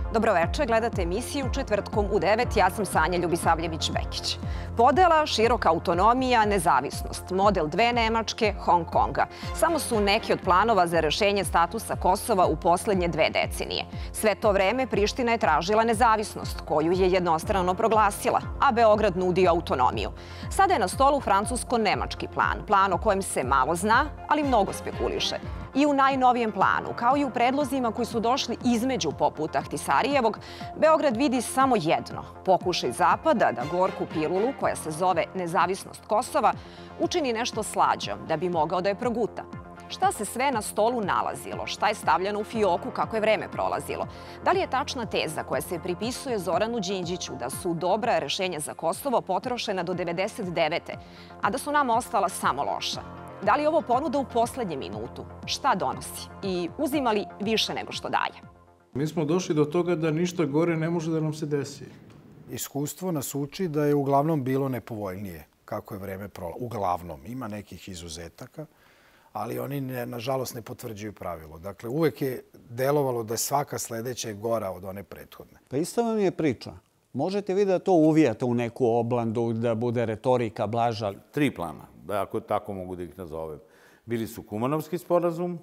Dobroveče, gledate emisiju Četvrtkom u 9. Ja sam Sanja Ljubisavljević-Bekić. Podela, široka autonomija, nezavisnost, model dve Nemačke, Hong Konga. Samo su neki od planova za rešenje statusa Kosova u poslednje 2 decenije. Sve to vreme Priština je tražila nezavisnost, koju je jednostrano proglasila, a Beograd nudi autonomiju. Sada je na stolu francusko-nemački plan, plan o kojem se malo zna, ali mnogo spekuliše. I u najnovijem planu, kao i u predlozima koji su došli između poput Ahtisarijevog, Beograd vidi samo jedno, pokušaj Zapada da gorku pilulu, koja se zove nezavisnost Kosova, učini nešto slađom da bi mogao da je proguta. Šta se sve na stolu nalazilo? Šta je stavljeno u fioku kako je vreme prolazilo? Da li je tačna teza koja se pripisuje Zoranu Đinđiću da su dobra rešenja za Kosovo potrošena do 99. a da su nama ostala samo loša? Da li je ovo ponuda u poslednjem minutu? Šta donosi? I uzima li više nego što daje? Mi smo došli do toga da ništa gore ne može da nam se desi. Iskustvo nas uči da je uglavnom bilo nepovoljnije kako je vreme prolazilo. Uglavnom. Ima nekih izuzetaka, ali oni, nažalost, ne potvrđuju pravilo. Dakle, uvek je delovalo da je svaka sledeća gora od one prethodne. Pa isto vam je priča. Možete vi da to uvijate u neku oblandu, da bude retorika blaža? 3 plana, ako tako mogu da ih nazovem. Bili su Kumanovski sporazum,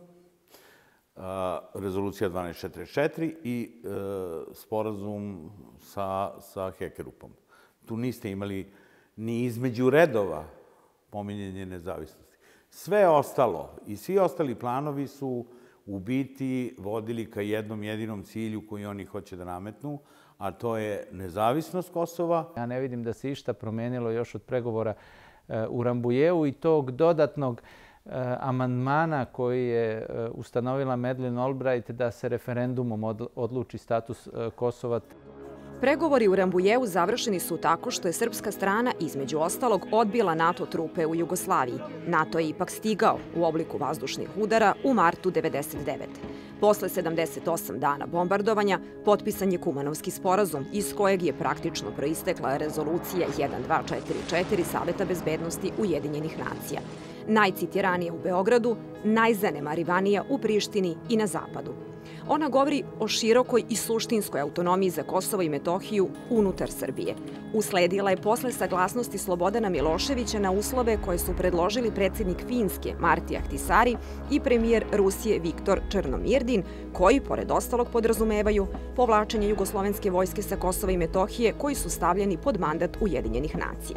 rezolucija 1244 i sporazum sa Hekerupom. Tu niste imali ni između redova pominjanje nezavisnosti. Sve ostalo i svi ostali planovi su u biti vodili ka jednom jedinom cilju koji oni hoće da nametnu, a to je nezavisnost Kosova. Ja ne vidim da se išta promenilo još od pregovora u Rambujeu i tog dodatnog amandmana koji je ustanovila Madeleine Albright da se referendumom odluči status Kosova. Pregovori u Rambujeu završeni su tako što je srpska strana između ostalog odbila NATO trupe u Jugoslaviji. NATO je ipak stigao u obliku vazdušnih udara u martu 1999. Posle 78 dana bombardovanja potpisan je Kumanovski sporazum iz kojeg je praktično proistekla rezolucija 1244 Saveta bezbednosti Ujedinjenih nacija. Najcitiranija u Beogradu, najzanemarivanija u Prištini i na zapadu. Ona govori o širokoj i suštinskoj autonomiji za Kosovo i Metohiju unutar Srbije. Usledila je posle saglasnosti Slobodana Miloševića na uslove koje su predložili predsjednik Finske Marti Ahtisaari i premijer Rusije Viktor Černomirdin, koji, pored ostalog, podrazumevaju povlačenje jugoslovenske vojske sa Kosova i Metohije koji su stavljeni pod mandat Ujedinjenih nacija.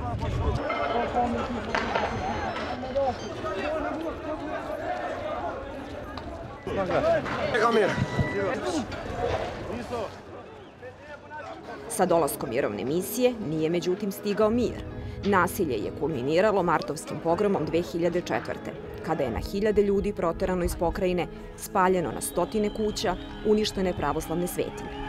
Sa dolaskom mirovne misije nije međutim stigao mir. Nasilje je kulminiralo martovskim pogromom 2004. kada je na hiljade ljudi proterano iz pokrajine, spaljeno na stotine kuća, uništene pravoslavne svetinje.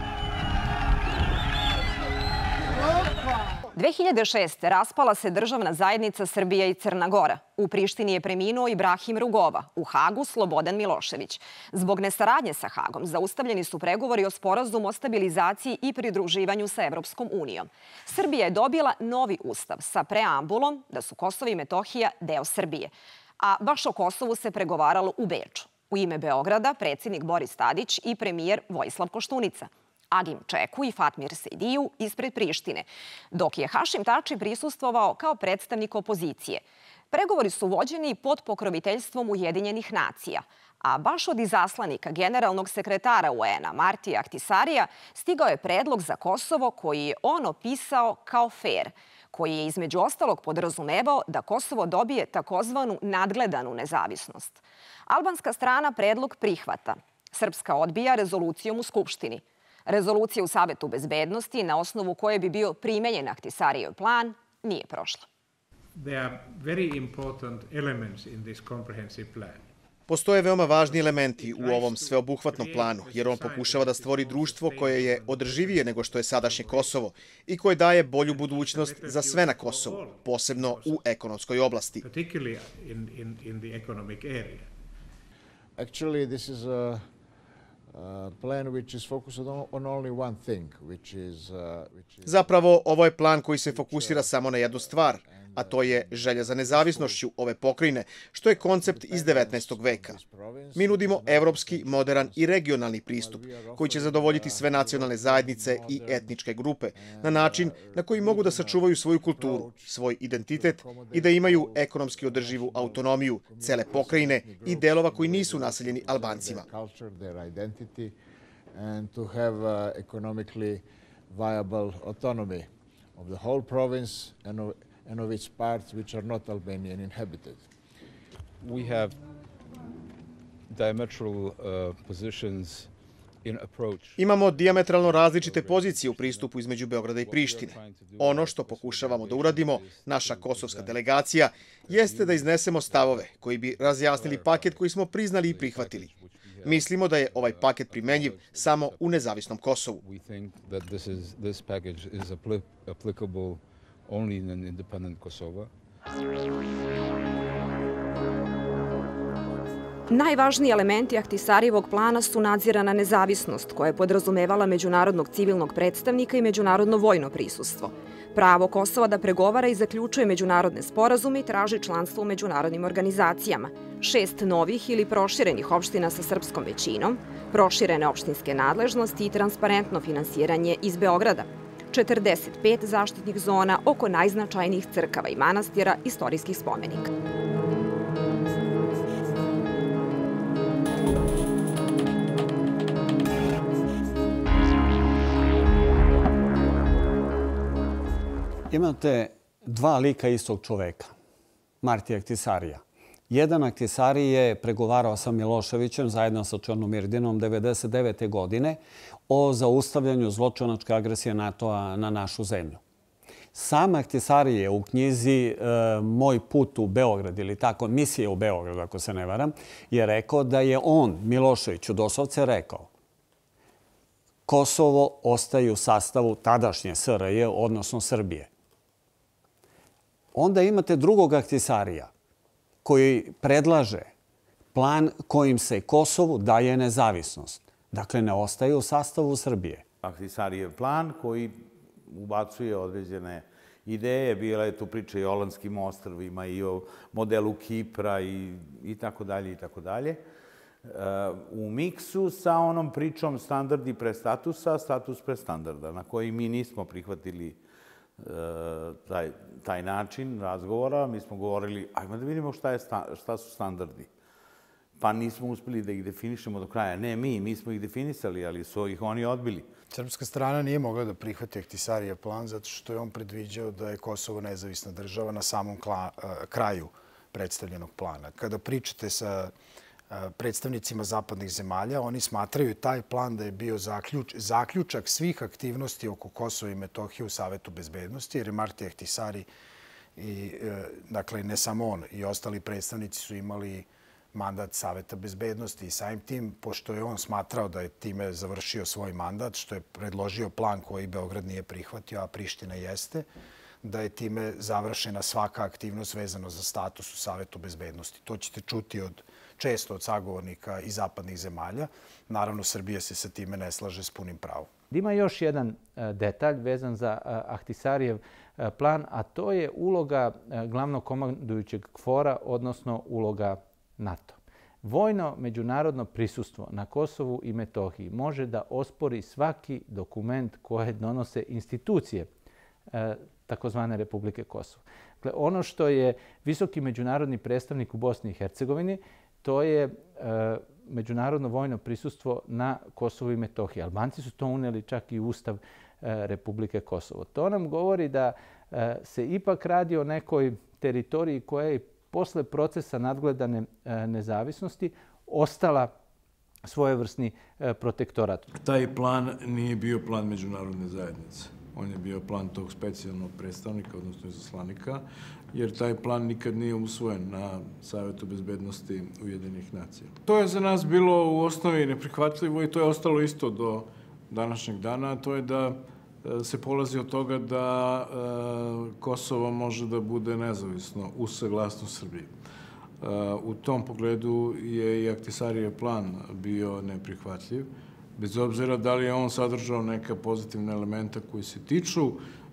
2006. raspala se državna zajednica Srbija i Crna Gora. U Prištini je preminuo Ibrahim Rugova, u Hagu Slobodan Milošević. Zbog nesaradnje sa Hagom zaustavljeni su pregovori o sporazumu o stabilizaciji i pridruživanju sa Evropskom unijom. Srbija je dobila novi ustav sa preambulom da su Kosovo i Metohija deo Srbije. A baš o Kosovu se pregovaralo u Beču. U ime Beograda predsjednik Boris Tadić i premijer Vojislav Koštunica. Agim Čeku i Fatmir Sejdiju ispred Prištine, dok je Hašim Tači prisustvovao kao predstavnik opozicije. Pregovori su vođeni pod pokroviteljstvom Ujedinjenih nacija, a baš od izaslanika generalnog sekretara UN-a Martija Ahtisaarija stigao je predlog za Kosovo koji je on opisao kao fer, koji je između ostalog podrazumevao da Kosovo dobije takozvanu nadgledanu nezavisnost. Albanska strana predlog prihvata. Srpska odbija rezolucijom u Skupštini. Rezolucija u Savetu bezbednosti, na osnovu koje bi bio primenjen Ahtisaarijev plan, nije prošla. Postoje veoma važni elementi u ovom sveobuhvatnom planu, jer on pokušava da stvori društvo koje je održivije nego što je sadašnje Kosovo i koje daje bolju budućnost za sve na Kosovu, posebno u ekonomskoj oblasti. Actually, this is a plan which is focused on only one thing, which is Zapravo, ovo je plan koji se fokusira samo na jednu stvar, a to je želja za nezavisnošću ove pokrajine, što je koncept iz 19. veka. Mi nudimo evropski, moderan i regionalni pristup koji će zadovoljiti sve nacionalne zajednice i etničke grupe na način na koji mogu da sačuvaju svoju kulturu, svoj identitet i da imaju ekonomski održivu autonomiju cele pokrajine i delova koji nisu naseljeni Albancima. And to have economically viable autonomy of the whole province and of its parts which are not Albanian inhabited. We have diametral positions in approach. Imamo dijametralno različite pozicije u pristupu između Beograda i Prištine. Ono što pokušavamo da uradimo, naša kosovska delegacija, jeste da iznesemo stavove koji bi razjasnili paket koji smo priznali i prihvatili. Mislimo da je ovaj paket primenjiv samo u nezavisnom Kosovu. We think that this package is applicable only in an independent Kosovo. Najvažniji elementi Ahtisarijevog plana su nadzirana nezavisnost, koja je podrazumevala međunarodnog civilnog predstavnika i međunarodno vojno prisustvo. Pravo Kosova da pregovara i zaključuje međunarodne sporazume i traži članstvo u međunarodnim organizacijama. 6 novih ili proširenih opština sa srpskom većinom, proširene opštinske nadležnosti i transparentno finansiranje iz Beograda. 45 zaštitnih zona oko najznačajnijih crkava i manastira, istorijskih spomenika. Imate dva lika istog čoveka, Martija Ahtisarija. Jedan Ahtisari je pregovarao sa Miloševićem zajedno sa Černomyrdinom 1999. godine o zaustavljanju zločinačke agresije NATO-a na našu zemlju. Sam Ahtisari je u knjizi Moj put u Beograd ili tako, misija u Beograd, ako se ne varam, je rekao da je on, Miloševiću, doslovce rekao Kosovo ostaje u sastavu tadašnje SRJ, odnosno Srbije. Onda imate drugog Ahtisarija koji predlaže plan kojim se Kosovu daje nezavisnost. Dakle, ne ostaje u sastavu Srbije. Ahtisarijev plan koji ubacuje određene ideje. Bila je tu priča i o Olandskim ostrvima i o modelu Kipra i tako dalje i tako dalje. U miksu sa onom pričom standardi pre statusa, status pre standarda, na koji mi nismo prihvatili taj način razgovora. Mi smo govorili, ajmo da vidimo šta su standardi. Pa nismo uspeli da ih definišemo do kraja. Ne mi smo ih definisali, ali su ih oni odbili. Srpska strana nije mogla da prihvati Ahtisarijev plan zato što je on predviđao da je Kosovo nezavisna država na samom kraju predstavljenog plana. Kada pričate sa predstavnicima zapadnih zemalja, oni smatraju taj plan da je bio zaključak svih aktivnosti oko Kosova i Metohije u Savetu bezbednosti, jer je Martija Ahtisari, dakle ne samo on, i ostali predstavnici su imali mandat Saveta bezbednosti i samim tim, pošto je on smatrao da je time završio svoj mandat, što je predložio plan koji Beograd nije prihvatio, a Priština jeste, da je time završena svaka aktivnost vezano za status u Savetu bezbednosti. To ćete čuti često od sagovornika i zapadnih zemalja. Naravno, Srbija se sa time ne slaže s punim pravom. Ima još jedan detalj vezan za Ahtisarijev plan, a to je uloga glavnog komandujućeg KFOR-a, odnosno uloga NATO. Vojno međunarodno prisustvo na Kosovu i Metohiji može da ospori svaki dokument koje donose institucije takozvane Republike Kosovo. Dakle, ono što je visoki međunarodni predstavnik u Bosni i Hercegovini, to je međunarodno vojno prisustvo na Kosovu i Metohiji. Albanci su to uneli čak i u Ustav Republike Kosovo. To nam govori da se ipak radi o nekoj teritoriji koja je posle procesa nadgledane nezavisnosti ostala svojevrsni protektorat. Taj plan nije bio plan međunarodne zajednice. On je bio plan tog specijalnog predstavnika, odnosno izaslanika, jer taj plan nikad nije usvojen na Savetu bezbednosti Ujedinjenih nacija. To je za nas bilo u osnovi neprihvatljivo i to je ostalo isto do današnjeg dana, a to je da se polazi od toga da Kosovo može da bude nezavisno uz saglasnost Srbije. U tom pogledu je i Ahtisarijev plan bio neprihvatljiv, bez obzira da li je on sadržao neka pozitivna elementa koji se tiču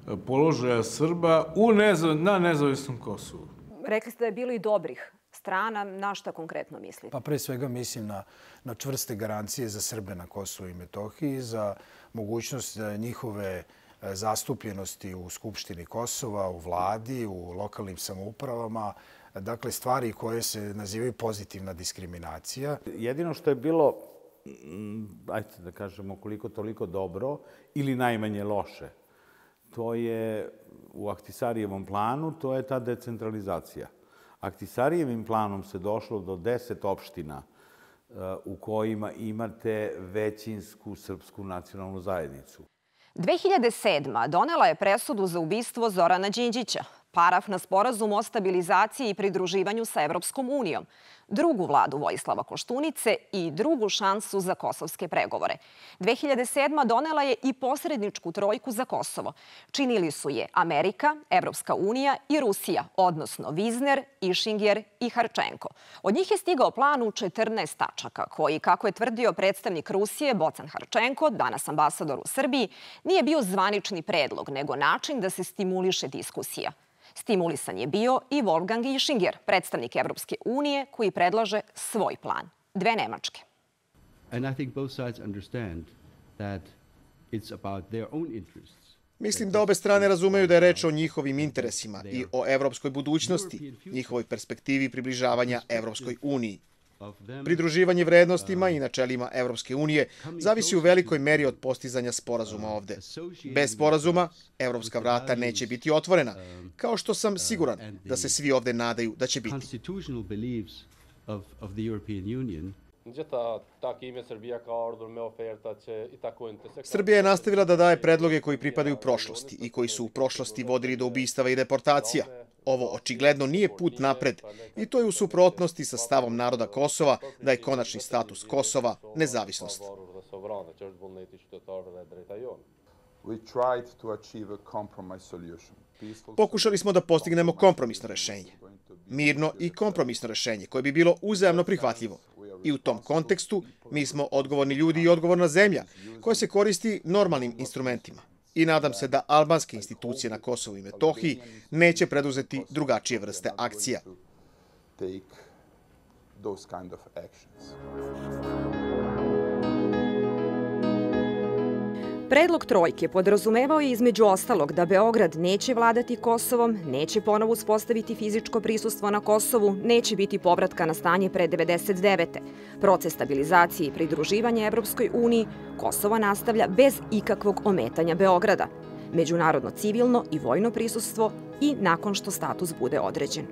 položaja Srba na nezavisnom Kosovu. Rekli ste da je bilo i dobrih strana. Na šta konkretno mislite? Pa pre svega mislim na čvrste garancije za Srbe na Kosovu i Metohiji, za mogućnost njihove zastupljenosti u Skupštini Kosova, u vladi, u lokalnim samoupravama. Dakle, stvari koje se nazivaju pozitivna diskriminacija. Jedino što je bilo, ajde da kažemo, koliko toliko dobro ili najmanje loše, to je u Ahtisarijevom planu, to je ta decentralizacija. Ahtisarijevim planom se došlo do 10 opština u kojima imate većinsku srpsku nacionalnu zajednicu. 2007. donela je presudu za ubistvo Zorana Đinđića, paraf na sporazum o stabilizaciji i pridruživanju sa Evropskom unijom, drugu vladu Vojislava Koštunice i drugu šansu za kosovske pregovore. 2007. donela je i posredničku trojku za Kosovo. Činili su je Amerika, Evropska unija i Rusija, odnosno Vizner, Išinger i Harčenko. Od njih je stigao plan u 14 tačaka, koji, kako je tvrdio predstavnik Rusije Bocan Harčenko, danas ambasador u Srbiji, nije bio zvanični predlog, nego način da se stimuliše diskusija. Stimulisan je bio i Wolfgang Ischinger, predstavnik Evropske unije, koji predlaže svoj plan. 2 Nemačke. Mislim da obe strane razumeju da je reč o njihovim interesima i o evropskoj budućnosti, njihovoj perspektivi približavanja Evropskoj uniji. Pridruživanje vrednostima i načelima Evropske unije zavisi u velikoj meri od postizanja sporazuma ovde. Bez sporazuma, evropska vrata neće biti otvorena, kao što sam siguran da se svi ovde nadaju da će biti. Srbija je nastavila da daje predloge koji pripadaju prošlosti i koji su u prošlosti vodili do ubistava i deportacija. Ovo očigledno nije put napred i to je u suprotnosti sa stavom naroda Kosova da je konačni status Kosova nezavisnost. Pokušali smo da postignemo kompromisno rešenje. Mirno i kompromisno rešenje koje bi bilo uzajamno prihvatljivo. I u tom kontekstu mi smo odgovorni ljudi i odgovorna zemlja koja se koristi normalnim instrumentima. I nadam se da albanske institucije na Kosovu i Metohiji neće preduzeti drugačije vrste akcija. Predlog trojke podrazumevao je između ostalog da Beograd neće vladati Kosovom, neće ponovo uspostaviti fizičko prisustvo na Kosovu, neće biti povratka na stanje pre 1999. Proces stabilizacije i pridruživanja Evropskoj uniji Kosovo nastavlja bez ikakvog ometanja Beograda. Međunarodno civilno i vojno prisustvo i nakon što status bude određen.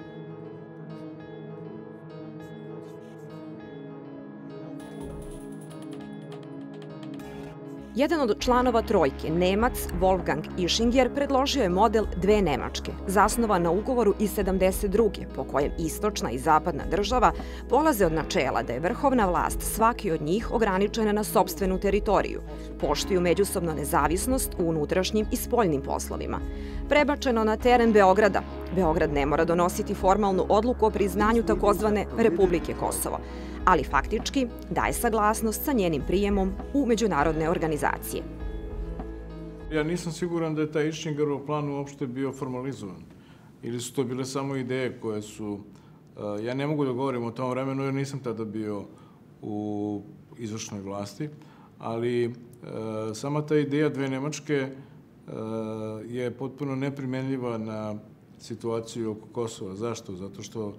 Jedan od članova trojke, Nemac Wolfgang Ischinger, predložio je model 2 Nemačke, zasnovan na ugovoru iz 1972. po kojem istočna i zapadna država polaze od načela da je vrhovna vlast svaki od njih ograničena na sopstvenu teritoriju, poštuju međusobno nezavisnost u unutrašnjim i spoljnim poslovima. Prebačeno na teren Beograda, Beograd ne mora donositi formalnu odluku o priznanju takozvane Republike Kosovo, ali faktički daje saglasnost sa njenim prijemom u međunarodne organizacije. Ja nisam siguran da je taj Ischingerov plan uopšte bio formalizovan. Ili su to bile samo ideje koje su... Ja ne mogu da govorim o tom vremenu jer nisam tada bio u izvršnoj vlasti, ali sama ta ideja 2 Nemačke je potpuno neprimenljiva na situaciju oko Kosova. Zašto? Zato što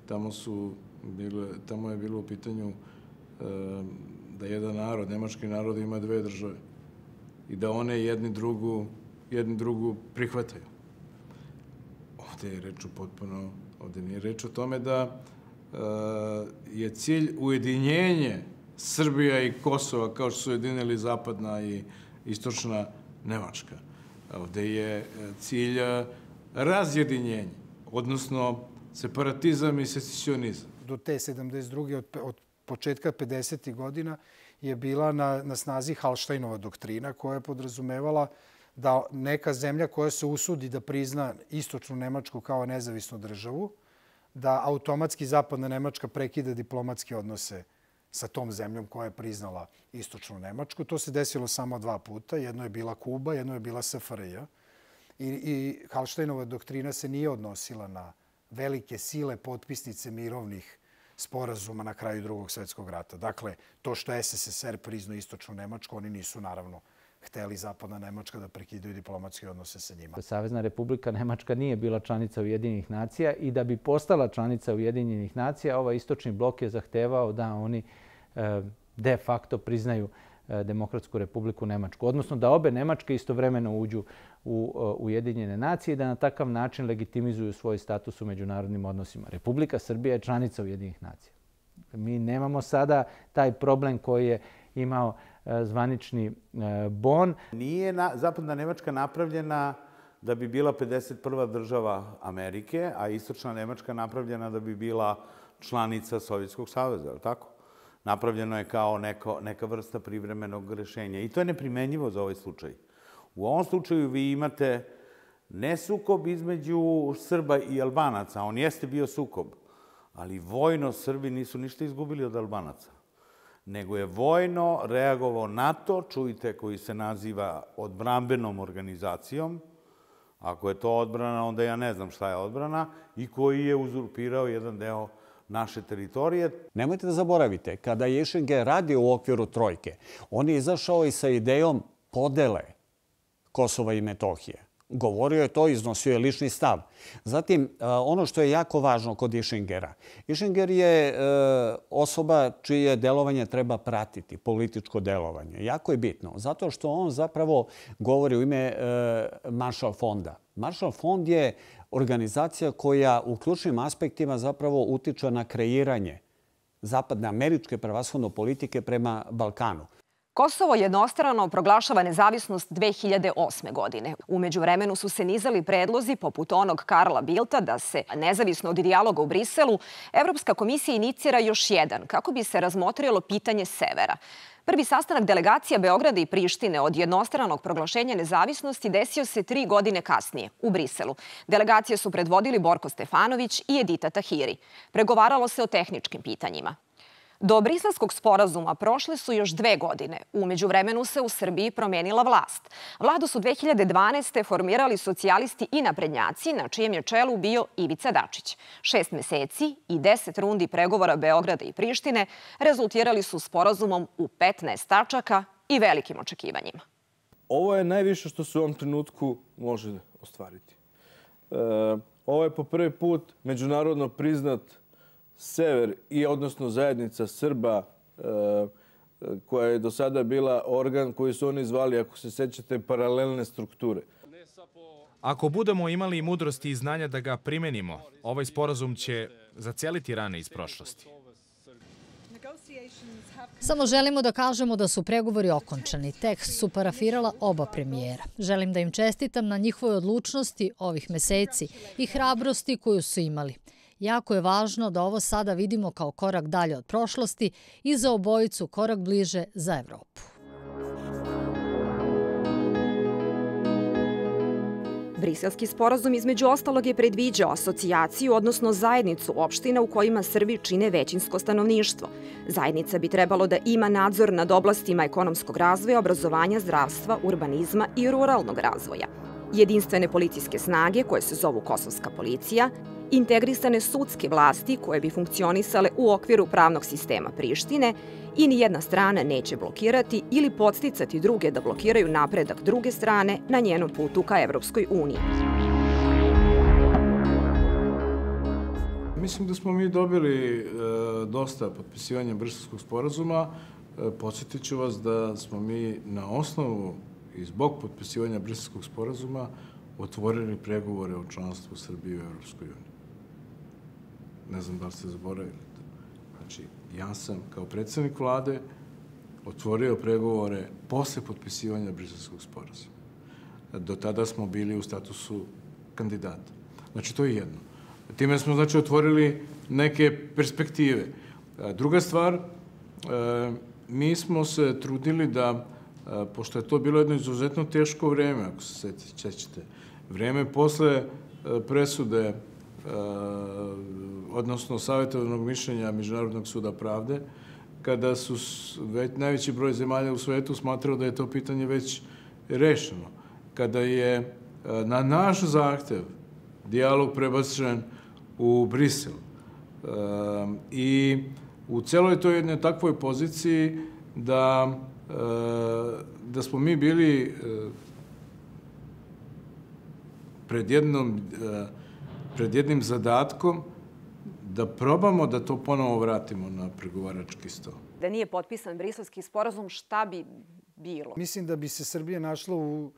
tamo je bilo u pitanju da jedan narod, nemački narod, ima 2 države i da one jedni drugu prihvataju. Ovde je reč ovde nije reč o tome da je cilj ujedinjenje Srbija i Kosova kao što su ujedinili zapadna i istočna Nemačka. Ovde je cilj razjedinjenje, odnosno separatizam i secesionizam. Do te 72. od početka 50. godina je bila na snazi Hallsteinova doktrina koja je podrazumevala da neka zemlja koja se usudi da prizna istočnu Nemačku kao nezavisnu državu, da automatski zapadna Nemačka prekida diplomatske odnose sa tom zemljom koja je priznala istočnu Nemačku. To se desilo samo 2 puta. Jedno je bila Kuba, jedno je bila SFRJ. I Hallsteinova doktrina se nije odnosila na velike sile potpisnice mirovnih sporazuma na kraju Drugog svjetskog rata. Dakle, to što SSSR priznao istočnu Nemačku, oni nisu naravno hteli zapadna Nemačka da prekidaju diplomatske odnose sa njima. Savezna Republika Nemačka nije bila članica Ujedinjenih nacija i da bi postala članica Ujedinjenih nacija, ovaj istočni blok je zahtevao da oni de facto priznaju Demokratsku Republiku Nemačku, odnosno da obe Nemačke istovremeno uđu u Ujedinjene nacije i da na takav način legitimizuju svoj status u međunarodnim odnosima. Republika Srbija je članica Ujedinjenih nacija. Mi nemamo sada taj problem koji je imao zvanični Bon. Nije zapadna Nemačka napravljena da bi bila 51. država Amerike, a istočna Nemačka napravljena da bi bila članica Sovjetskog saveza, je li tako? Napravljeno je kao neka vrsta privremenog rešenja. I to je neprimenjivo za ovaj slučaj. U ovom slučaju vi imate ne sukob između Srba i Albanaca. On jeste bio sukob, ali vojno Srbi nisu ništa izgubili od Albanaca. Nego je vojno reagovao NATO, čujte, koji se naziva odbrambenom organizacijom. Ako je to odbrana, onda ja ne znam šta je odbrana, i koji je uzurpirao jedan deo naše teritorije. Nemojte da zaboravite, kada je Išinger radio u okviru trojke, on je izašao i sa idejom podele Kosova i Metohije. Govorio je to, iznosio je lični stav. Zatim, ono što je jako važno kod Išingera. Išinger je osoba čije delovanje treba pratiti, političko delovanje. Jako je bitno, zato što on zapravo govori u ime Marshall fonda. Marshall fond je organizacija koja u ključnim aspektima zapravo utiče na kreiranje zapadne američke prevashodno politike prema Balkanu. Kosovo jednostrano proglašava nezavisnost 2008. godine. U međuvremenu su se nizali predlozi poput onog Karla Bildta da se, nezavisno od dijaloga u Briselu, Evropska komisija inicira još jedan kako bi se razmotrilo pitanje severa. Prvi sastanak delegacija Beograda i Prištine od jednostranog proglašenja nezavisnosti desio se 3 godine kasnije u Briselu. Delegacije su predvodili Borko Stefanović i Edita Tahiri. Pregovaralo se o tehničkim pitanjima. Do Briselskog sporazuma prošle su još 2 godine. U međuvremenu se u Srbiji promenila vlast. Vladu su 2012. formirali socijalisti i naprednjaci, na čijem je čelu bio Ivica Dačić. 6 meseci i 10 rundi pregovora Beograda i Prištine rezultirali su sporazumom u 15 tačaka i velikim očekivanjima. Ovo je najviše što se u ovom trenutku može ostvariti. Ovo je po prvi put međunarodno priznat sever i odnosno zajednica Srba koja je do sada bila organ koji su oni zvali, ako se sećate, paralelne strukture. Ako budemo imali mudrosti i znanja da ga primenimo, ovaj sporazum će zaceliti rane iz prošlosti. Samo želimo da kažemo da su pregovori okončani. Tekst su parafirala oba premijera. Želim da im čestitam na njihovoj odlučnosti ovih meseci i hrabrosti koju su imali. Jako je važno da ovo sada vidimo kao korak dalje od prošlosti i za obojicu korak bliže za Evropu. Briselski sporazum između ostalog je predviđao asocijaciju, odnosno zajednicu opština u kojima Srbi čine većinsko stanovništvo. Zajednica bi trebalo da ima nadzor nad oblastima ekonomskog razvoja, obrazovanja, zdravstva, urbanizma i ruralnog razvoja. Jedinstvene policijske snage, koje se zovu Kosovska policija, integrisane sudske vlasti koje bi funkcionisale u okviru pravnog sistema Prištine i nijedna strana neće blokirati ili podsticati druge da blokiraju napredak druge strane na njenom putu ka Evropskoj uniji. Mislim da smo mi dobili dosta potpisivanja Briselskog sporazuma. Podsjetit ću vas da smo mi na osnovu i zbog potpisivanja Briselskog sporazuma otvorili pregovore o članstvu Srbije u Evropskoj uniji. Ne znam da li ste zaboravili to. Znači, ja sam kao predsjednik vlade otvorio pregovore posle potpisivanja Briselskog sporazuma. Do tada smo bili u statusu kandidata. Znači, to je jedno. Time smo, znači, otvorili neke perspektive. Druga stvar, mi smo se trudili da, pošto je to bilo jedno izuzetno teško vreme, ako se sećate, vreme posle presude, odnosno savjetovanog mišljenja Međunarodnog suda pravde, kada su najveći broj zemalja u svetu smatrao da je to pitanje već rešeno. Kada je na naš zahtev dijalog prebačen u Brisel. I u celoj toj jednoj takvoj poziciji da smo mi bili pred jednim zadatkom da probamo da to ponovo vratimo na pregovarački sto. Da nije potpisan briselski sporazum, šta bi bilo? Mislim da bi se Srbija našla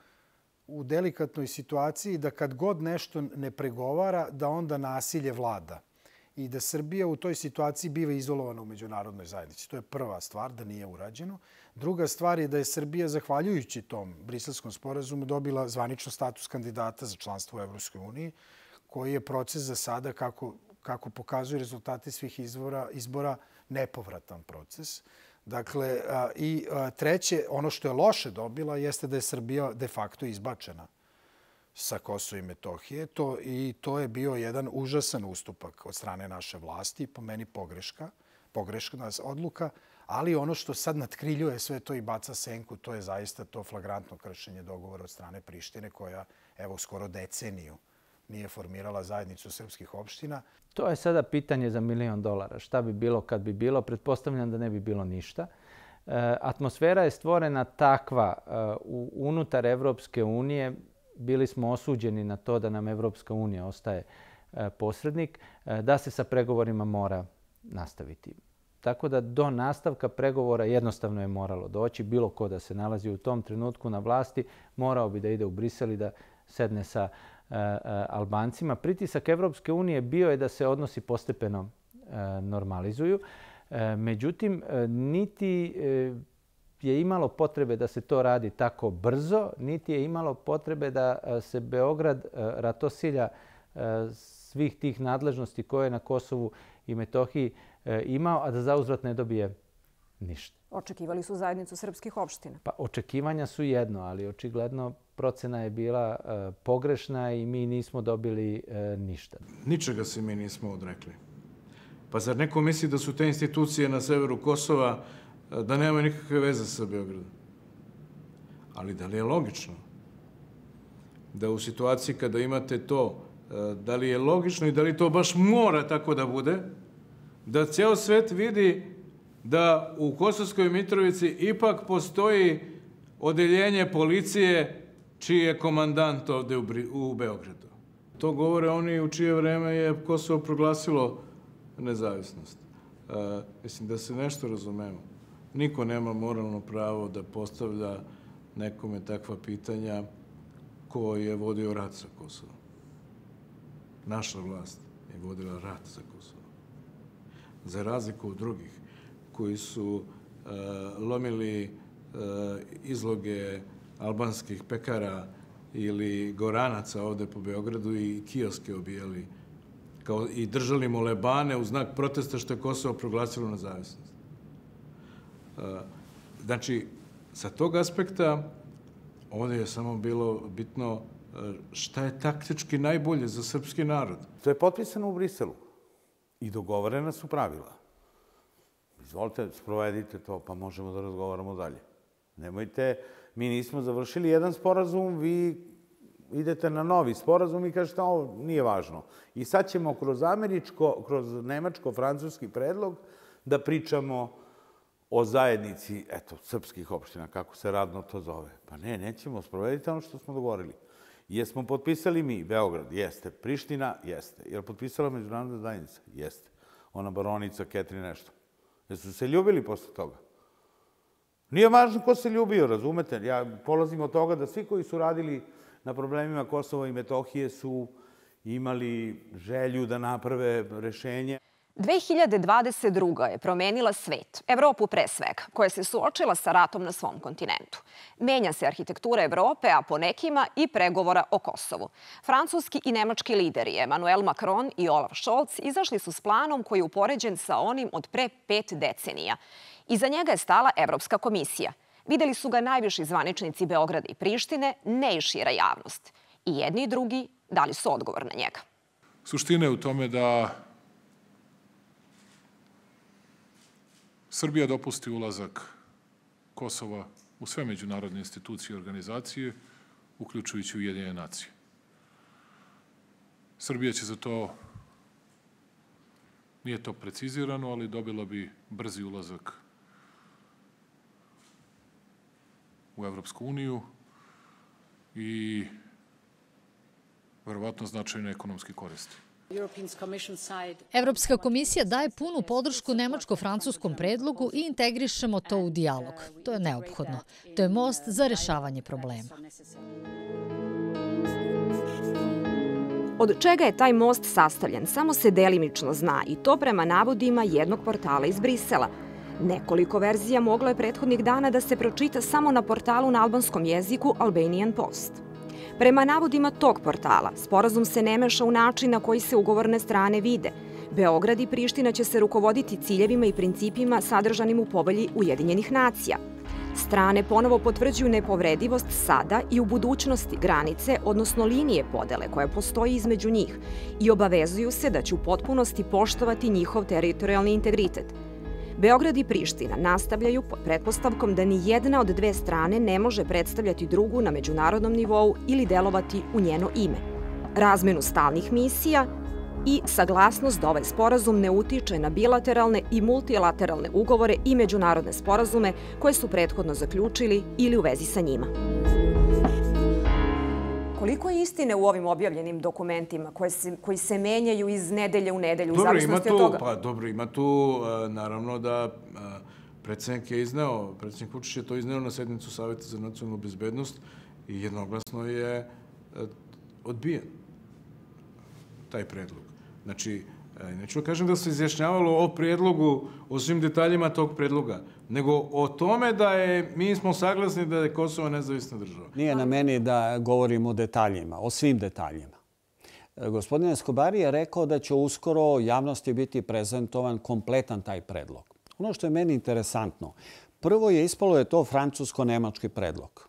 u delikatnoj situaciji da kad god nešto ne pregovara, da onda nasilje vlada. I da Srbija u toj situaciji biva izolovana u međunarodnoj zajednici. To je prva stvar, da nije urađeno. Druga stvar je da je Srbija, zahvaljujući tom briselskom sporazumu, dobila zvanično status kandidata za članstvo u Evropskoj uniji, koji je proces za sada, kako pokazuju rezultati svih izbora, nepovratan proces. Dakle, i treće, ono što je loše dobila jeste da je Srbija de facto izbačena sa Kosova i Metohije. I to je bio jedan užasan ustupak od strane naše vlasti, po meni pogrešna odluka, ali ono što sad natkriljuje sve to i baca senku, to je zaista to flagrantno kršenje dogovora od strane Prištine, koja evo skoro deceniju nije formirala zajednicu srpskih opština. To je sada pitanje za $1 milion. Šta bi bilo kad bi bilo? Pretpostavljam da ne bi bilo ništa. Atmosfera je stvorena takva unutar Evropske unije. Bili smo osuđeni na to da nam Evropska unija ostaje posrednik, da se sa pregovorima mora nastaviti. Tako da do nastavka pregovora jednostavno je moralo doći. Bilo ko da se nalazi u tom trenutku na vlasti morao bi da ide u Brisel i da sedne sa Albancima. Pritisak Evropske unije bio je da se odnosi postepeno normalizuju. Međutim, niti je imalo potrebe da se to radi tako brzo, niti je imalo potrebe da se Beograd ratosilja svih tih nadležnosti koje je na Kosovu i Metohiji imao, a da zauzvrat ne dobije ništa. Očekivali su zajednicu srpskih opština. Pa očekivanja su jedno, ali očigledno procena je bila pogrešna i mi nismo dobili ništa. Ničega se mi nismo odrekli. Pa zar neko misli da su te institucije na severu Kosova da nema nikakve veze sa Beogradom? Ali da li je logično da u situaciji kada imate to, da li je logično i da li to baš mora tako da bude, da ceo svet vidi da u Kosovskoj Mitrovici ipak postoji odeljenje policije čiji je komandant ovde u Beogradu. To govore oni u čije vreme je Kosovo proglasilo nezavisnost. Mislim da se nešto razumemo. Niko nema moralno pravo da postavlja nekome takva pitanja ko je vodio rat sa Kosovom. Naša vlast je vodila rat sa Kosovom. Za razliku od drugih koji su lomili izloge albanskih pekara ili goranaca ovde po Beogradu i kioske obijali i držali molebane u znak protesta što je Kosovo proglasilo nezavisnost. Znači, sa tog aspekta ovde je samo bilo bitno šta je taktički najbolje za srpski narod. To je potpisano u Briselu i dogovorena su pravila. Izvolite, sprovedite to, pa možemo da razgovaramo dalje. Nemojte, mi nismo završili jedan sporazum, vi idete na novi sporazum i kažete ovo nije važno. I sad ćemo kroz nemačko-francuski predlog da pričamo o zajednici, eto, srpskih opština, kako se radno to zove. Pa ne, nećemo, sprovediti ono što smo dogovorili. Jesmo potpisali mi, Beograd, jeste. Priština, jeste. Je li potpisala međunarodna zajednica? Jeste. Ona baronica, Ketrin, nešto. Jesu se ljubili posle toga? Nije važno ko se ljubio, razumete? Ja polazim od toga da svi koji su radili na problemima Kosova i Metohije su imali želju da naprave rešenje. 2022. je promenila svet, Evropu pre svega, koja se suočila sa ratom na svom kontinentu. Menja se arhitektura Evrope, a po nekima i pregovora o Kosovu. Francuski i nemački lideri Emmanuel Macron i Olaf Scholz izašli su s planom koji je upoređen sa onim od pre 5 decenija. Iza njega je stala Evropska komisija. Videli su ga najviši zvaničnici Beograda i Prištine, ne i šira javnost. I jedni i drugi dali su odgovor na njega. Suština je u tome da Srbija dopusti ulazak Kosova u sve međunarodne institucije i organizacije, uključujući Ujedinjene nacije. Srbija će za to, nije to precizirano, ali dobila bi brzi ulazak u Evropsku uniju i verovatno značajne ekonomske koristi. Evropska komisija daje punu podršku nemačko-francuskom predlogu i integrišemo to u dijalog. To je neophodno. To je most za rešavanje problema. Od čega je taj most sastavljen, samo se delimično zna i to prema navodima jednog portala iz Brisela. Nekoliko verzija moglo je prethodnih dana da se pročita samo na portalu na albanskom jeziku Albanian Post. Prema navodima tog portala, sporazum se ne meša u način na koji se ugovorne strane vide. Beograd i Priština će se rukovoditi ciljevima i principima sadržanim u Povelji Ujedinjenih nacija. Strane ponovo potvrđuju nepovredivost sada i u budućnosti granice, odnosno linije podele koja postoji između njih i obavezuju se da će u potpunosti poštovati njihov teritorijalni integritet. Beograd i Priština nastavljaju pod pretpostavkom da ni jedna od dve strane ne može predstavljati drugu na međunarodnom nivou ili delovati u njeno ime. Razmenu stalnih misija i saglasnost da ovaj sporazum ne utiče na bilateralne i multilateralne ugovore i međunarodne sporazume koje su prethodno zaključili ili u vezi sa njima. Koliko je istine u ovim objavljenim dokumentima koji se menjaju iz nedelje u nedelju u zavisnosti od toga? Dobro, ima tu naravno da predsjednik Vučić je to izneo na sednicu Saveta za nacionalnu bezbednost i jednoglasno je odbijen taj predlog. Znači, neću da kažem da se izjašnjavalo o predlogu, o svim detaljima tog predloga, nego o tome da mi smo saglasni da je Kosovo nezavisna država. Nije na meni da govorim o detaljima, o svim detaljima. Gospodin Eskobari je rekao da će uskoro javnosti biti prezentovan kompletan taj predlog. Ono što je meni interesantno, prvo je ispalo je to francusko-nemački predlog.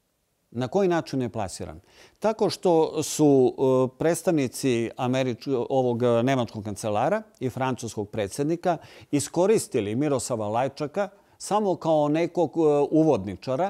Na koji način je plasiran? Tako što su predstavnici ovog nemačkog kancelara i francuskog predsjednika iskoristili Miroslava Lajčaka samo kao nekog uvodničara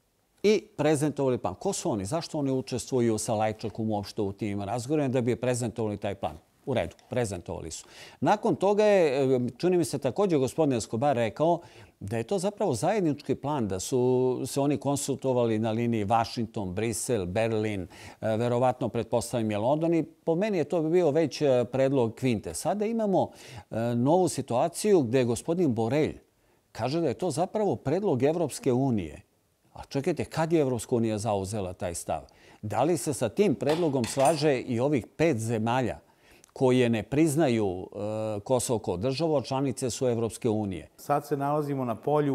i prezentovali plan. Ko su oni? Zašto oni učestvuju sa Lajčakom uopšte u tim razgovorima da bi prezentovali taj plan? U redu, prezentovali su. Nakon toga je, čini mi se također, gospodin Escobar rekao da je to zapravo zajednički plan, da su se oni konsultovali na liniji Washington, Brisel, Berlin, verovatno pretpostavljam je London i po meni je to bio već predlog Kvinte. Sada imamo novu situaciju gde gospodin Borelj kaže da je to zapravo predlog Evropske unije. A čekajte, kad je Evropska unija zauzela taj stav? Da li se sa tim predlogom slaže i ovih 5 zemalja koje ne priznaju Kosovo kao državu, a članice su Evropske unije? Sad se nalazimo na polju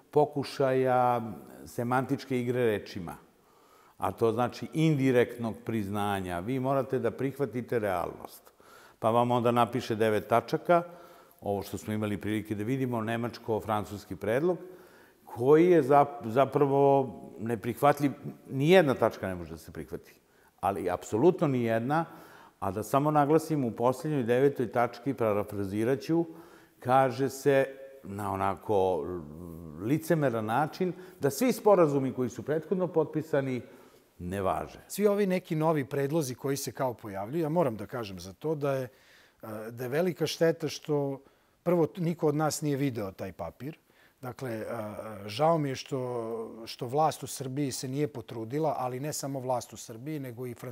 pokušaja semantičke igre rečima, a to znači indirektnog priznanja. Vi morate da prihvatite realnost. Pa vam onda napiše 9 tačaka, ovo što smo imali prilike da vidimo, nemačko-francuski predlog, koji je zapravo neprihvatljiv. Nijedna tačka ne može da se prihvati, ali apsolutno nijedna. A da samo naglasim, u posljednjoj 9. tački, parafrazirat ću, kaže se na onako licemeran način da svi sporazumi koji su prethodno potpisani ne važe. Svi ovi neki novi predlozi koji se kao pojavljuju, ja moram da kažem za to da je velika šteta što prvo niko od nas nije video taj papir. Dakle, žao mi je što vlast u Srbiji se nije potrudila, ali ne samo vlast u Srbiji, nego i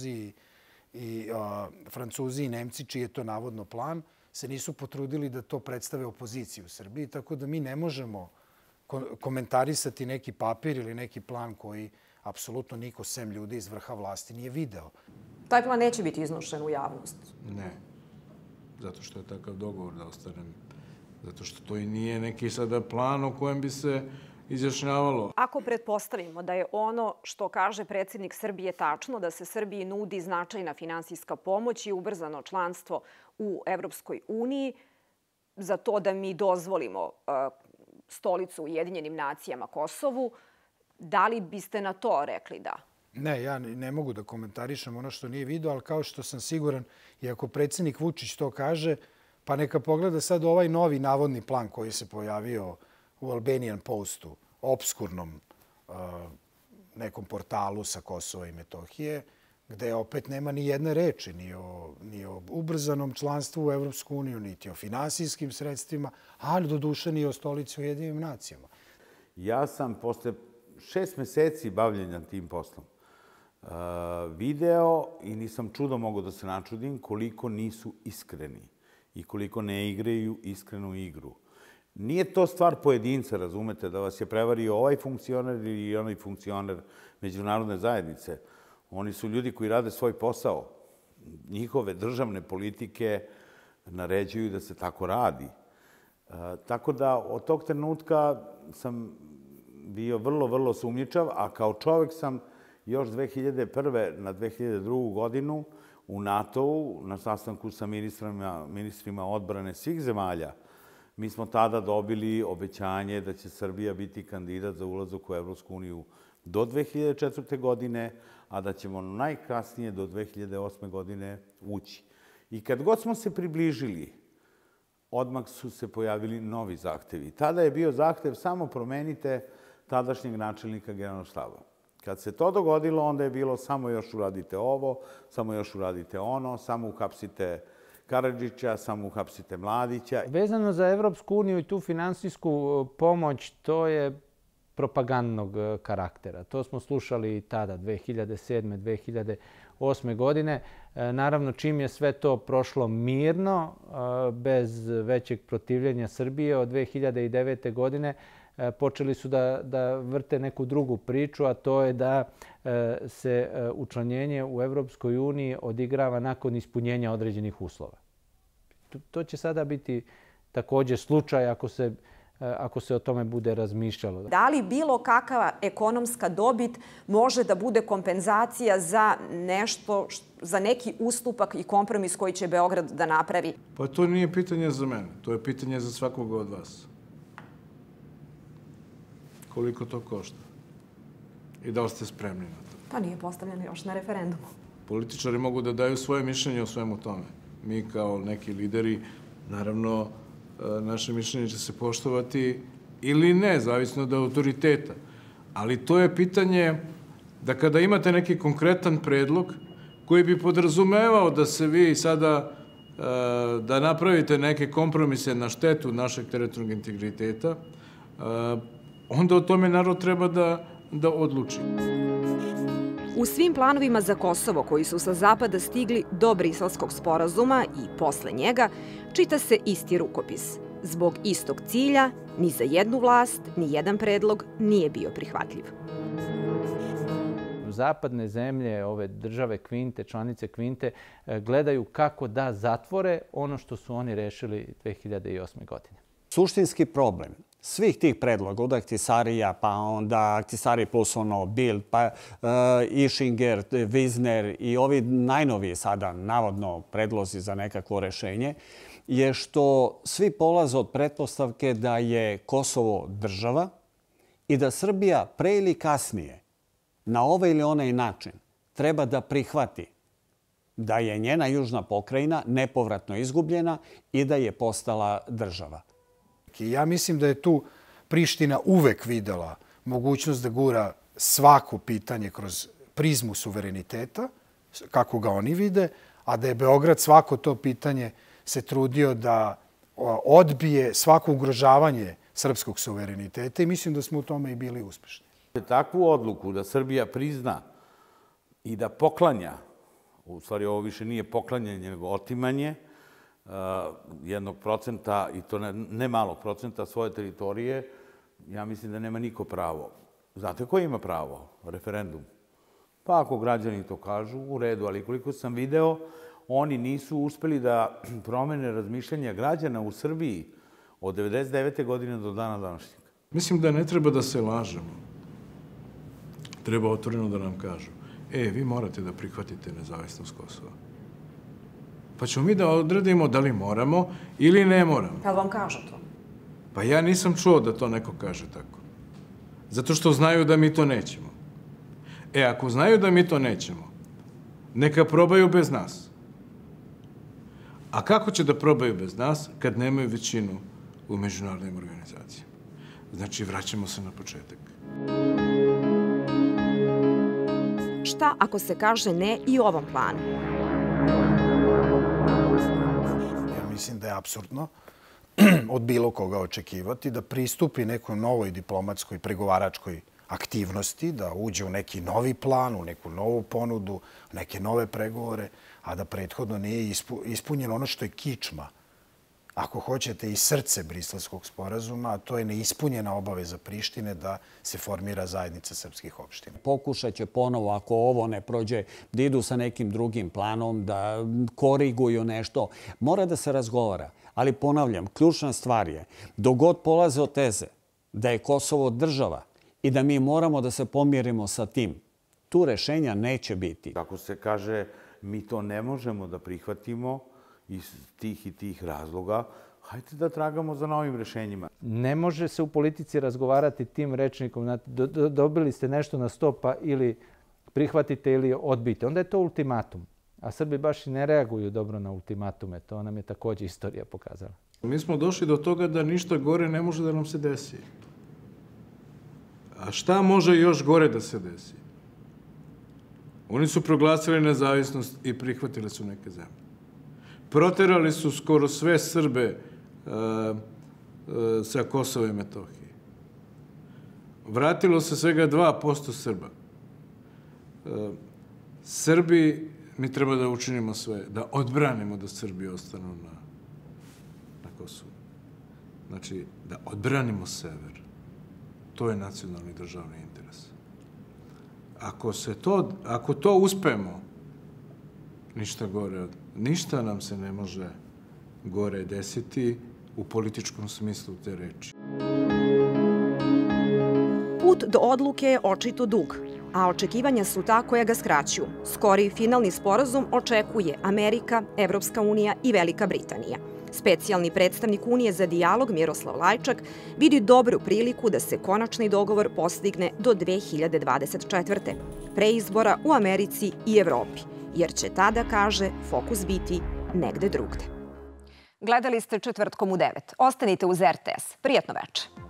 Francuzi i Nemci, čiji je to navodno plan, se nisu potrudili da to predstave opoziciji u Srbiji, tako da mi ne možemo komentarisati neki papir ili neki plan koji apsolutno niko sem ljudi iz vrha vlasti nije video. Taj plan neće biti iznošen u javnost? Ne, zato što je takav dogovor da ostanem. Zato što to i nije neki sada plan o kojem bi se izjašnjavalo. Ako pretpostavimo da je ono što kaže predsjednik Srbije tačno, da se Srbiji nudi značajna finansijska pomoć i ubrzano članstvo u Evropskoj uniji, za to da mi dozvolimo stolicu u Ujedinjenim nacijama Kosovu, da li biste na to rekli da? Ne, ja ne mogu da komentarišem ono što nije video, ali kao što sam siguran, i ako predsjednik Vučić to kaže, pa neka pogleda sad ovaj novi navodni plan koji se pojavio u Albanian Postu, obskurnom nekom portalu sa Kosova i Metohije, gde opet nema ni jedne reči ni o ubrzanom članstvu u Evropsku uniju, niti o finansijskim sredstvima, ali doduše ni o stolici u Ujedinjenim nacijama. Ja sam posle 6 meseci bavljenja tim poslom video i nisam čudo mogao da se načudim koliko nisu iskreni i koliko ne igraju iskrenu igru. Nije to stvar pojedinca, razumete, da vas je prevario ovaj funkcioner ili onaj funkcioner međunarodne zajednice. Oni su ljudi koji rade svoj posao. Njihove državne politike naređuju da se tako radi. Tako da od tog trenutka sam bio vrlo, vrlo sumnjičav, a kao čovek sam još 2001. na 2002. godinu u NATO-u, na sastanku sa ministrima odbrane svih zemalja, mi smo tada dobili obećanje da će Srbija biti kandidat za ulazak u Evropsku uniju do 2004. godine, a da ćemo najkasnije do 2008. godine ući. I kad god smo se približili, odmah su se pojavili novi zahtevi. Tada je bio zahtev samo promenite tadašnjeg načelnika generalnog štaba. Kad se to dogodilo, onda je bilo samo još uradite ovo, samo još uradite ono, samo uhapsite Karadžića, samo uhapsite Mladića. Vezano za Evropsku uniju i tu finansijsku pomoć, to je propagandnog karaktera. To smo slušali i tada, 2007. 2008. godine. Naravno, čim je sve to prošlo mirno, bez većeg protivljenja Srbije, od 2009. godine počeli su da vrte neku drugu priču, a to je da se učlanjenje u Evropskoj uniji odigrava nakon ispunjenja određenih uslova. To će sada biti također slučaj ako se o tome bude razmišljalo. Da li bilo kakva ekonomska dobit može da bude kompenzacija za nešto, za neki ustupak i kompromis koji će Beograd da napravi? Pa to nije pitanje za mene, to je pitanje za svakoga od vas. Koliko to košta? I da li ste spremni na to? Pa nije postavljeno još na referendumu. Političari mogu da daju svoje mišljenje o svemu tome. Mi kao neki lideri, naravno, naše mišljenje će se poštovati ili ne, zavisno od autoriteta. Ali to je pitanje da kada imate neki konkretan predlog koji bi podrazumevao da se vi sada, da napravite neke kompromise na štetu našeg teritorijalnog integriteta, onda o tome narod treba da odluči. U svim planovima za Kosovo koji su sa zapada stigli do Briselskog sporazuma i posle njega, čita se isti rukopis. Zbog istog cilja, ni za jednu vlast, ni jedan predlog nije bio prihvatljiv. Zapadne zemlje, ove države Kvinte, članice Kvinte, gledaju kako da zatvore ono što su oni rešili 2008. godine. Suštinski problem svih tih predloga, od Ahtisarija, pa onda Ahtisari plus ono Bild, pa Ischinger, Wisner i ovi najnoviji sada, navodno, predlozi za nekakvo rešenje, je što svi polaze od pretpostavke da je Kosovo država i da Srbija pre ili kasnije na ovaj ili onaj način treba da prihvati da je njena južna pokrajina nepovratno izgubljena i da je postala država. Ja mislim da je tu Priština uvek videla mogućnost da gura svako pitanje kroz prizmu suvereniteta, kako ga oni vide, a da je Beograd svako to pitanje se trudio da odbije svako ugrožavanje srpskog suvereniteta i mislim da smo u tome i bili uspešni. Takvu odluku da Srbija prizna i da poklanja, u stvari ovo više nije poklanjanje, nego otimanje, 1% i to ne malog procenta svoje teritorije, ja mislim da nema niko pravo. Znate ko ima pravo? Referendum. Pa ako građani to kažu, u redu, ali koliko sam video, oni nisu uspeli da promene razmišljanja građana u Srbiji od 1999. godine do dana današnjeg. Mislim da ne treba da se lažemo. Treba otvoreno da nam kažu. Vi morate da prihvatite nezavisnost Kosova. Pa ćemo mi da odredimo da li moramo ili ne moramo. Kad vam kažu to? Pa ja nisam čuo da to neko kaže tako. Zato što znaju da mi to nećemo. Ako znaju da mi to nećemo, neka probaju bez nas. A kako će da probaju bez nas kad nemaju većinu u međunarodnim organizacijama? Znači, vraćamo se na početak. Šta ako se kaže ne i ovom planu? Ja mislim da je apsurdno od bilo koga očekivati da pristupi nekoj novoj diplomatskoj pregovaračkoj aktivnosti, da uđe u neki novi plan, u neku novu ponudu, neke nove pregovore, a da prethodno nije ispunjeno ono što je kičma, ako hoćete, i srce Briselskog sporazuma, a to je neispunjena obaveza Prištine da se formira zajednica srpskih opština. Pokušat će ponovo, ako ovo ne prođe, da idu sa nekim drugim planom, da koriguju nešto. Mora da se razgovara. Ali ponavljam, ključna stvar je, dok god polaze od teze da je Kosovo država i da mi moramo da se pomirimo sa tim, tu rešenja neće biti. Ako se kaže mi to ne možemo da prihvatimo iz tih i tih razloga, hajde da tragamo za novim rešenjima. Ne može se u politici razgovarati tim rečnikom. Dobili ste nešto na sto, pa ili prihvatite ili odbijte. Onda je to ultimatum. A Srbi baš i ne reaguju dobro na ultimatume. To nam je također istorija pokazala. Mi smo došli do toga da ništa gore ne može da nam se desi. A šta može još gore da se desi? Oni su proglasili nezavisnost i prihvatili su neke zemlje. Proterali su skoro sve Srbe sa Kosova i Metohije. Vratilo se svega 2% Srba. Srbi, mi treba da učinimo sve, da odbranimo da Srbi ostanu na Kosovu. Znači, da odbranimo sever. To je nacionalni državni interes. Ako to uspemo, ništa nam se ne može gore desiti u političkom smislu te reči. Put do odluke je očito dug, a očekivanja su ta koja ga skraćuju. Skori finalni sporazum očekuje Amerika, Evropska unija i Velika Britanija. Specijalni predstavnik Unije za dijalog Miroslav Lajčak vidi dobru priliku da se konačni dogovor postigne do 2024. pre izbora u Americi i Evropi, jer će tada, kaže, fokus biti negde drugde. Gledali ste Četvrtkom u 9. Ostanite uz RTS. Prijatno večer.